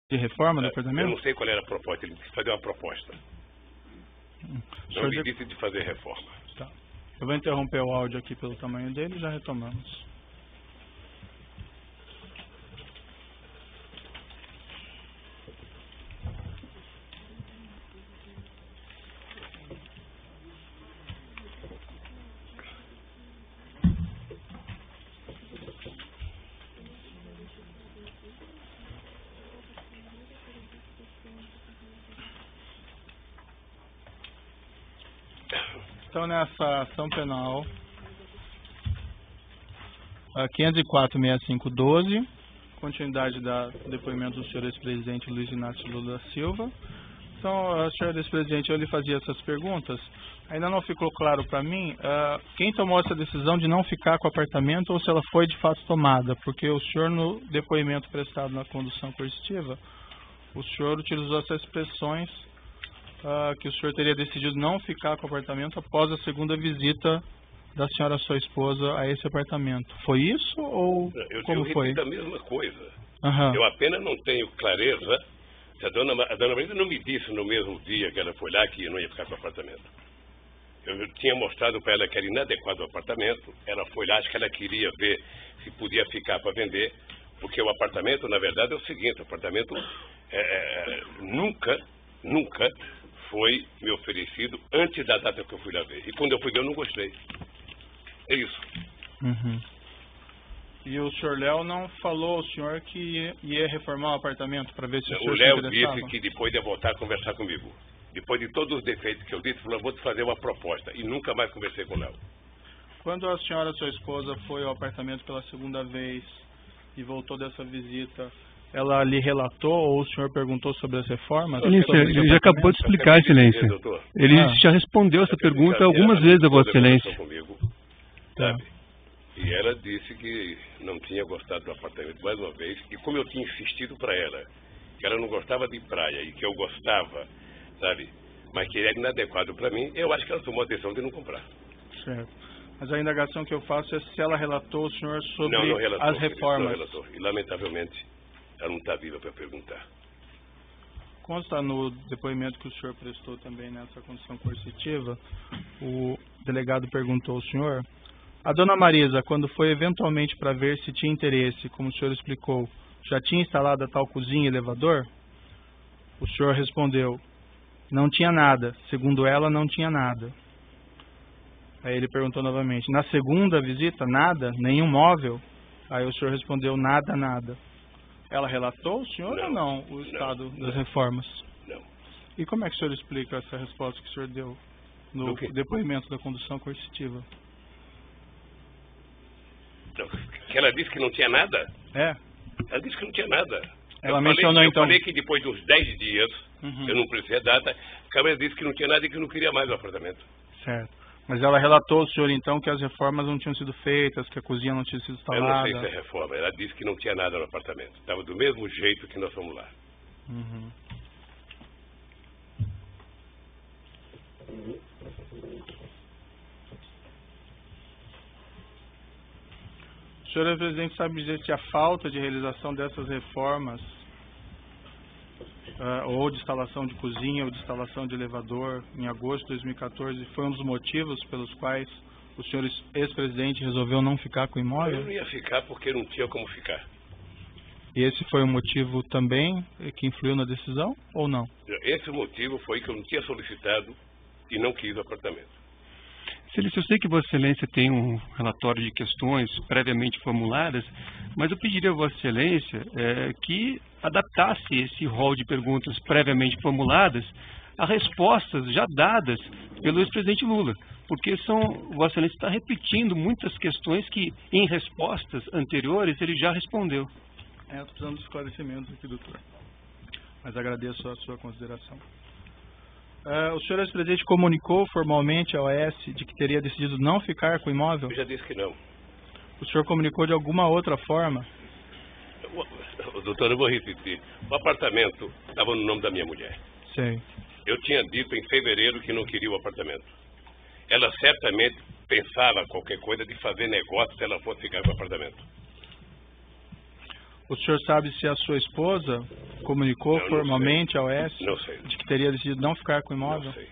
de reforma do Eu apartamento? não sei qual era a proposta, ele disse fazer uma proposta. Não me disse de fazer reforma. Tá. Eu vou interromper o áudio aqui pelo tamanho dele e já retomamos. Então, nessa ação penal 504.6512, continuidade do depoimento do senhor ex-presidente Luiz Inácio Lula da Silva. Então, senhor ex-presidente, eu lhe fazia essas perguntas. Ainda não ficou claro para mim quem tomou essa decisão de não ficar com o apartamento ou se ela foi de fato tomada, porque o senhor, no depoimento prestado na condução coercitiva, o senhor utilizou essas expressões que o senhor teria decidido não ficar com o apartamento após a segunda visita da senhora, sua esposa, a esse apartamento. Foi isso ou como foi? Eu repito a mesma coisa. Uhum. Eu apenas não tenho clareza se a dona Marisa não me disse no mesmo dia que ela foi lá que não ia ficar com o apartamento. Eu tinha mostrado para ela que era inadequado o apartamento. Ela foi lá, acho que ela queria ver se podia ficar para vender, porque o apartamento, na verdade, é o seguinte: o apartamento nunca foi me oferecido antes da data que eu fui lá ver. E quando eu fui ver, eu não gostei. É isso. Uhum. E o senhor Léo não falou ao senhor que ia reformar o apartamento para ver se o senhor se interessava? O Léo disse que depois de voltar a conversar comigo. Depois de todos os defeitos que eu disse, falou: vou te fazer uma proposta. E nunca mais conversei com o Léo. Quando a senhora, sua esposa, foi ao apartamento pela segunda vez e voltou dessa visita, ela lhe relatou ou o senhor perguntou sobre as reformas? Excelência, ele já acabou de explicar, Excelência. Ele já respondeu essa pergunta algumas vezes a Vossa Excelência. Comigo, sabe? E ela disse que não tinha gostado do apartamento mais uma vez. E como eu tinha insistido para ela que ela não gostava de praia e que eu gostava, sabe? Mas que era inadequado para mim, eu acho que ela tomou a decisão de não comprar. Certo. Mas a indagação que eu faço é se ela relatou ao senhor sobre não relatou, as reformas. Não relatou. E lamentavelmente ela não está viva para perguntar. Consta no depoimento que o senhor prestou também nessa condição coercitiva, o delegado perguntou ao senhor: a dona Marisa, quando foi eventualmente para ver se tinha interesse, como o senhor explicou, já tinha instalado a tal cozinha e elevador? O senhor respondeu: não tinha nada. Segundo ela, não tinha nada. Aí ele perguntou novamente: na segunda visita, nada? Nenhum móvel? Aí o senhor respondeu: nada. Ela relatou ao senhor ou não o estado das reformas? Não. E como é que o senhor explica essa resposta que o senhor deu no depoimento da condução coercitiva? Que ela disse que não tinha nada? É. Ela disse que não tinha nada. Ela mencionou então... Eu falei que depois de uns 10 dias, eu não precisei a data, a Câmara disse que não tinha nada e que não queria mais o apartamento. Certo. Mas ela relatou ao senhor então que as reformas não tinham sido feitas, que a cozinha não tinha sido instalada? Eu não sei se é reforma. Ela disse que não tinha nada no apartamento. Estava do mesmo jeito que nós fomos lá. Uhum. O senhor, presidente, sabe dizer se a falta de realização dessas reformas, ou de instalação de cozinha, ou de instalação de elevador, em agosto de 2014, foi um dos motivos pelos quais o senhor ex-presidente resolveu não ficar com o imóvel? Eu não ia ficar porque não tinha como ficar. E esse foi o motivo também que influiu na decisão, ou não? Esse motivo foi que eu não tinha solicitado e não quis o apartamento. Excelência, eu sei que Vossa Excelência tem um relatório de questões previamente formuladas, mas eu pediria a Vossa Excelência que adaptasse esse rol de perguntas previamente formuladas a respostas já dadas pelo ex-presidente Lula, porque Vossa Excelência está repetindo muitas questões que, em respostas anteriores, ele já respondeu. Estou precisando de esclarecimentos aqui, doutor, mas agradeço a sua consideração. O senhor ex-presidente comunicou formalmente ao OAS de que teria decidido não ficar com o imóvel? Eu já disse que não. O senhor comunicou de alguma outra forma? Doutor, eu vou repetir. O apartamento estava no nome da minha mulher. Sei. Eu tinha dito em fevereiro que não queria o apartamento. Ela certamente pensava qualquer coisa de fazer negócio se ela fosse ficar com o apartamento. O senhor sabe se a sua esposa comunicou formalmente ao OAS de que teria decidido não ficar com o imóvel? Não sei.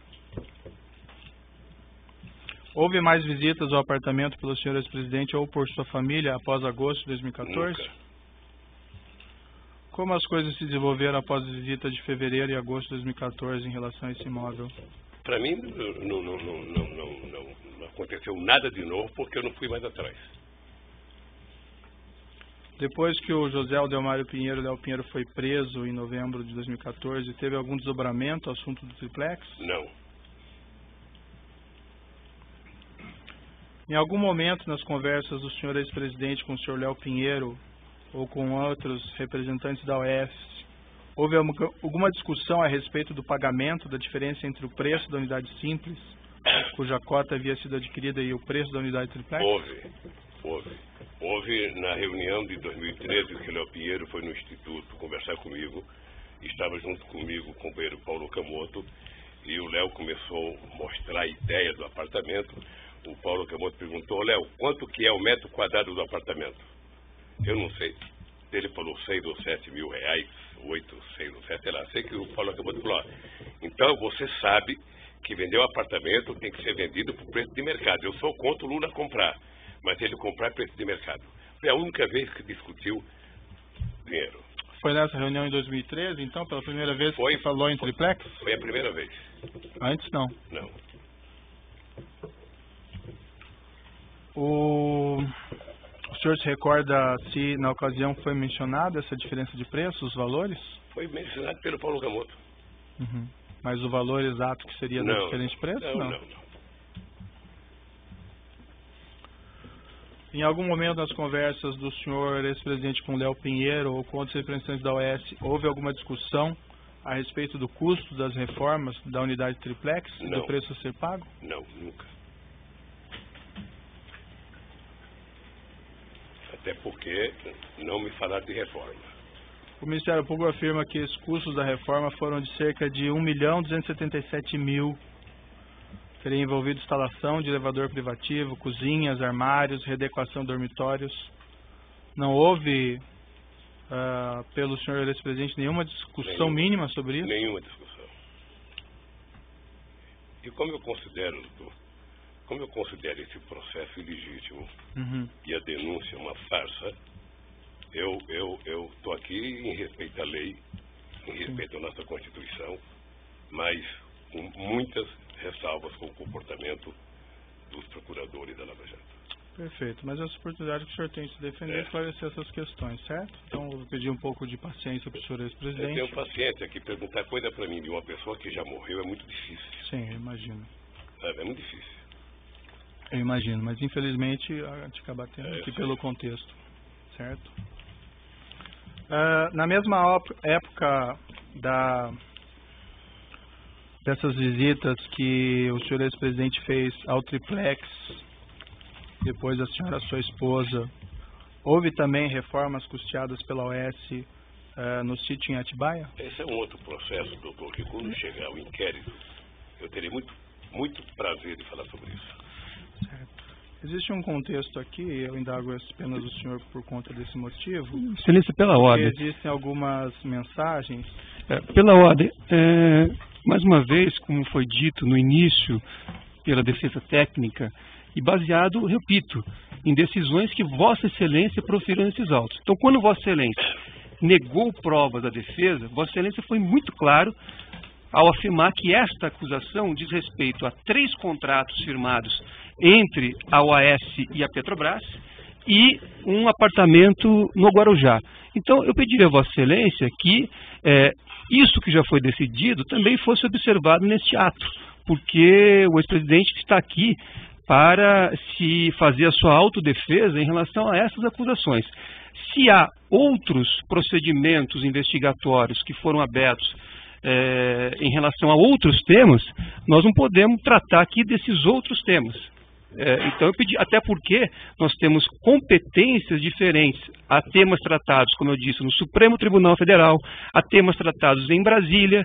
Houve mais visitas ao apartamento pelo senhor ex-presidente ou por sua família após agosto de 2014? Nunca. Como as coisas se desenvolveram após a visita de fevereiro e agosto de 2014 em relação a esse imóvel? Para mim, não aconteceu nada de novo porque eu não fui mais atrás. Depois que o José Aldelmário Pinheiro, Léo Pinheiro, foi preso em novembro de 2014, teve algum desdobramento ao assunto do triplex? Não. Em algum momento nas conversas do senhor ex-presidente com o senhor Léo Pinheiro ou com outros representantes da OAS, houve alguma discussão a respeito do pagamento da diferença entre o preço da unidade simples, cuja cota havia sido adquirida, e o preço da unidade triplex? Houve na reunião de 2013 que o Léo Pinheiro foi no Instituto conversar comigo, estava junto comigo o companheiro Paulo Camoto, e o Léo começou a mostrar a ideia do apartamento. O Paulo Camoto perguntou: Léo, quanto que é o metro quadrado do apartamento? Eu não sei. Ele falou 6 ou 7 mil reais, 8, 6 ou 7, sei lá. Sei que o Paulo Camoto falou: então você sabe que vender um apartamento tem que ser vendido por preço de mercado. Eu sou contra o Lula comprar, mas ele comprar preço de mercado. Foi a única vez que discutiu dinheiro. Foi nessa reunião em 2013, então, pela primeira vez que você falou em triplex? Foi a primeira vez. Antes não? Não. O senhor se recorda se na ocasião foi mencionada essa diferença de preço, os valores? Foi mencionado pelo Paulo Camoto. Uhum. Mas o valor exato que seria da diferente preço? Não. Em algum momento nas conversas do senhor ex-presidente com Léo Pinheiro ou com outros representantes da OAS, houve alguma discussão a respeito do custo das reformas da unidade triplex, do preço a ser pago? Não, nunca. Até porque não me falaram de reforma. O Ministério Público afirma que os custos da reforma foram de cerca de 1.277.000. Teria envolvido instalação de elevador privativo, cozinhas, armários, readequação de dormitórios. Não houve, pelo senhor ex-presidente, nenhuma discussão mínima sobre isso? Nenhuma discussão. E como eu considero esse processo ilegítimo e a denúncia uma farsa, eu estou aqui em respeito à lei, em respeito à nossa Constituição, mas com muitas ressalvas com o comportamento dos procuradores da Lava Jato. Perfeito, mas essa oportunidade que o senhor tem de se defender é esclarecer essas questões, certo? Então eu vou pedir um pouco de paciência para o senhor ex-presidente. Eu tenho paciência, que perguntar coisa para mim de uma pessoa que já morreu é muito difícil. Sim, eu imagino. É muito difícil. Eu imagino, mas infelizmente a gente acaba tendo aqui pelo contexto, certo? Na mesma época dessas visitas que o senhor ex-presidente fez ao triplex, depois a senhora, sua esposa, houve também reformas custeadas pela OAS no sítio em Atibaia? Esse é um outro processo, doutor, que quando chegar o inquérito, eu terei muito prazer de falar sobre isso. Certo. Existe um contexto aqui, eu indago apenas o senhor por conta desse motivo. Excelência, pela ordem. Existem algumas mensagens. Pela ordem, mais uma vez, como foi dito no início pela defesa técnica, e baseado, repito, em decisões que Vossa Excelência proferiu nesses autos. Então, quando Vossa Excelência negou provas da defesa, Vossa Excelência foi muito claro ao afirmar que esta acusação diz respeito a 3 contratos firmados entre a OAS e a Petrobras e um apartamento no Guarujá. Então, eu pediria a Vossa Excelência que isso que já foi decidido também fosse observado neste ato, porque o ex-presidente está aqui para se fazer a sua autodefesa em relação a essas acusações. Se há outros procedimentos investigatórios que foram abertos em relação a outros temas, nós não podemos tratar aqui desses outros temas. Então eu pedi, até porque nós temos competências diferentes. Há temas tratados, como eu disse, no Supremo Tribunal Federal, há temas tratados em Brasília,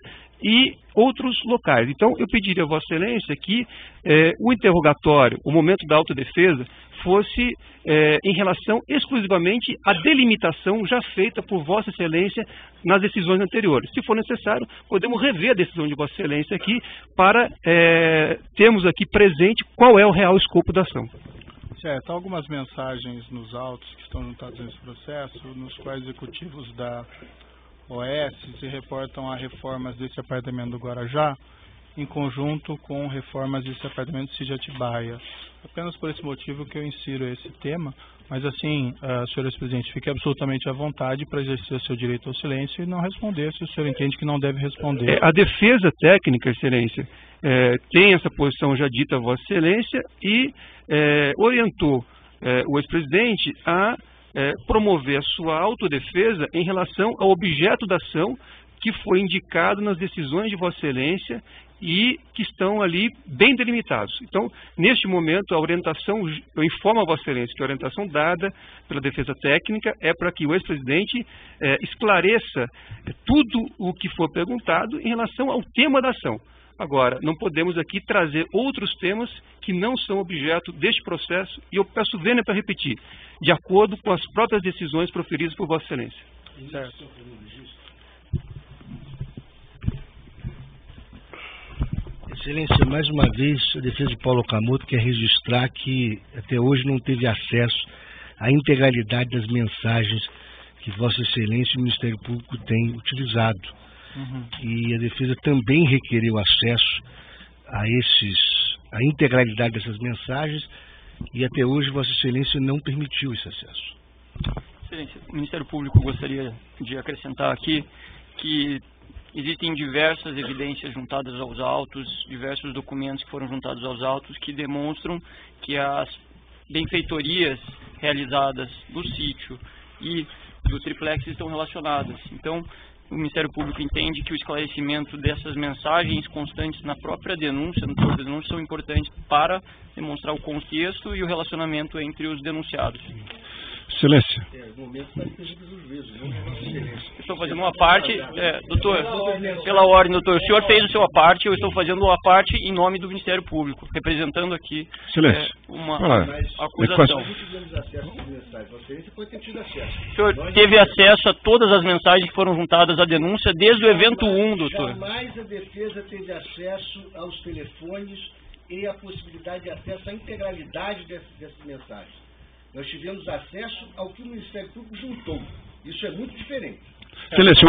e outros locais. Então, eu pediria a Vossa Excelência que o interrogatório, o momento da autodefesa, fosse em relação exclusivamente à delimitação já feita por Vossa Excelência nas decisões anteriores. Se for necessário, podemos rever a decisão de Vossa Excelência aqui para termos aqui presente qual é o real escopo da ação. Certo, há algumas mensagens nos autos que estão juntados nesse processo, nos quais executivos da OAS se reportam a reformas desse apartamento do Guarujá, em conjunto com reformas desse apartamento do Sítio Atibaia. Apenas por esse motivo que eu insiro esse tema, mas assim, senhor ex-presidente, fique absolutamente à vontade para exercer o seu direito ao silêncio e não responder se o senhor entende que não deve responder. A defesa técnica, Excelência, tem essa posição já dita a Vossa Excelência e orientou o ex-presidente a promover a sua autodefesa em relação ao objeto da ação que foi indicado nas decisões de Vossa Excelência e que estão ali bem delimitados. Então, neste momento, a orientação, eu informo a Vossa Excelência que a orientação dada pela defesa técnica é para que o ex-presidente esclareça tudo o que for perguntado em relação ao tema da ação. Agora, não podemos aqui trazer outros temas que não são objeto deste processo, e eu peço vênia para repetir, de acordo com as próprias decisões proferidas por Vossa Excelência. Certo. Excelência, mais uma vez, a defesa de Paulo Okamoto quer registrar que até hoje não teve acesso à integralidade das mensagens que Vossa Excelência e o Ministério Público têm utilizado. E a defesa também requereu acesso à integralidade dessas mensagens e até hoje Vossa Excelência não permitiu esse acesso. Excelência, o Ministério Público gostaria de acrescentar aqui que existem diversas evidências juntadas aos autos, diversos documentos que foram juntados aos autos que demonstram que as benfeitorias realizadas do sítio e do triplex estão relacionadas. Então, o Ministério Público entende que o esclarecimento dessas mensagens constantes na própria denúncia, no teor da denúncia, são importantes para demonstrar o contexto e o relacionamento entre os denunciados. Excelência. Estou fazendo uma parte, doutor, pela ordem, doutor, o senhor fez a sua parte, eu estou fazendo a parte em nome do Ministério Público, representando aqui uma acusação. O senhor teve acesso a todas as mensagens que foram juntadas à denúncia desde o evento 1, doutor? Jamais a defesa teve acesso aos telefones e a possibilidade de acesso à integralidade dessas mensagens. Nós tivemos acesso ao que o Ministério Público juntou. Isso é muito diferente. Excelência,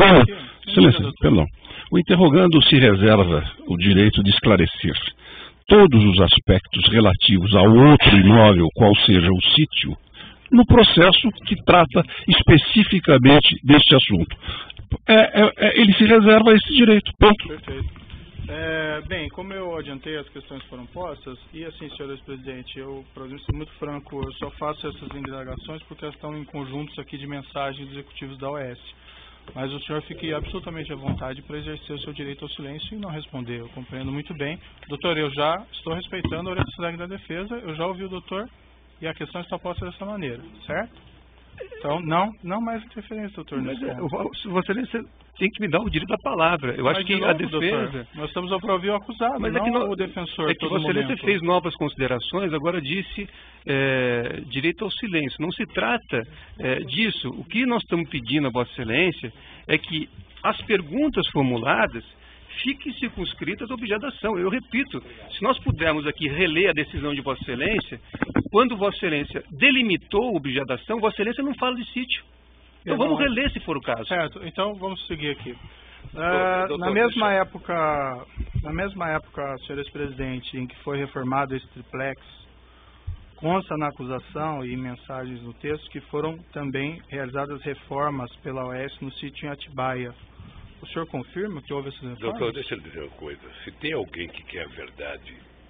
o interrogando se reserva o direito de esclarecer todos os aspectos relativos ao outro imóvel, qual seja o sítio, no processo que trata especificamente deste assunto. Ele se reserva esse direito. Ponto. Perfeito. Bem, como eu adiantei, as questões foram postas, e assim, senhor ex-presidente, eu, para ser muito franco, eu só faço essas indagações porque elas estão em conjuntos aqui de mensagens dos executivos da OAS. Mas o senhor fique absolutamente à vontade para exercer o seu direito ao silêncio e não responder. Eu compreendo muito bem. Doutor, eu já estou respeitando a orientação da defesa, eu já ouvi o doutor e a questão está posta dessa maneira, certo? Então, não mais interferência, doutor. Mas você tem que me dar o direito da palavra. Eu acho que a defesa... Doutor, nós estamos a ouvir o acusado, mas não o defensor. É que você fez novas considerações, agora disse direito ao silêncio. Não se trata disso. O que nós estamos pedindo a Vossa Excelência é que as perguntas formuladas fiquem circunscritas ao objeto da ação. Eu repito, se nós pudermos aqui reler a decisão de Vossa Excelência, quando Vossa Excelência delimitou o objeto da ação, Vossa Excelência não fala de sítio. Então vamos reler se for o caso. Certo, então vamos seguir aqui. Na mesma época, senhor ex-presidente, em que foi reformado esse triplex, consta na acusação e mensagens no texto que foram também realizadas reformas pela OAS no sítio em Atibaia. O senhor confirma que houve essas reformas? Doutor, deixa eu dizer uma coisa. Se tem alguém que quer a verdade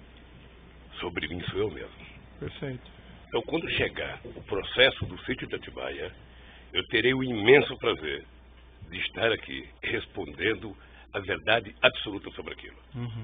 sobre mim, sou eu mesmo. Perfeito. Então, quando chegar o processo do sítio de Atibaia, eu terei o imenso prazer de estar aqui respondendo a verdade absoluta sobre aquilo.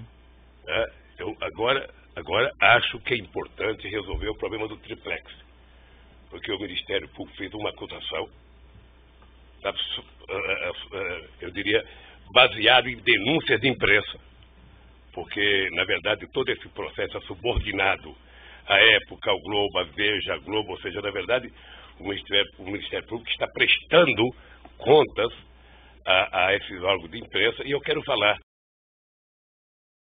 Eu agora acho que é importante resolver o problema do triplex, porque o Ministério Público fez uma acusação, eu diria, baseado em denúncias de imprensa. Porque, na verdade, todo esse processo é subordinado à Época, ao Globo, à Veja, à Globo, ou seja, na verdade, o Ministério Público está prestando contas a esses órgãos de imprensa, e eu quero falar